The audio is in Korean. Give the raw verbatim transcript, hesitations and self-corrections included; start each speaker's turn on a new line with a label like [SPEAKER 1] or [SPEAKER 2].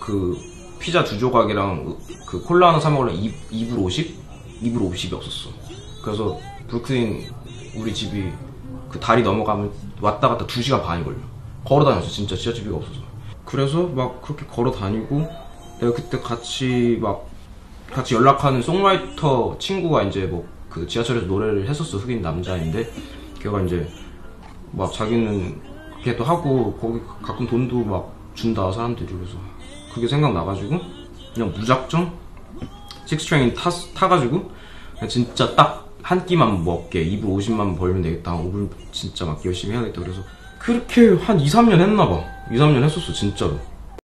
[SPEAKER 1] 그 피자 두 조각이랑 그 콜라 하나 사 먹으려면 이 불 오십? 이 불 오십이 없었어. 그래서 브루클린 우리 집이 그 다리 넘어가면 왔다 갔다 두 시간 반이 걸려. 걸어 다녔어, 진짜 지하철비가 없어서. 그래서 막 그렇게 걸어 다니고, 내가 그때 같이 막 같이 연락하는 송라이터 친구가 이제 뭐 그 지하철에서 노래를 했었어. 흑인 남자인데 걔가 이제 막 자기는 걔도 하고 거기 가끔 돈도 막 준다 사람들이. 그래서 그게 생각나가지고 그냥 무작정 식스트레인 타, 타가지고 그냥 진짜 딱 한 끼만 먹게 이 불 오십만 벌면 되겠다, 오 불 진짜 막 열심히 해야겠다. 그래서 그렇게 한 이, 삼 년 했나봐. 이, 삼 년 했었어 진짜로.